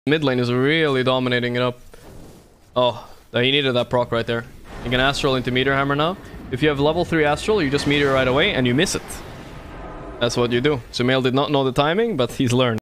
Mid lane is really dominating it up. Oh, he needed that proc right there. You can Astral into Meteor Hammer now. If you have level 3 Astral, you just Meteor right away and you miss it. That's what you do. Sumail did not know the timing, but he's learned.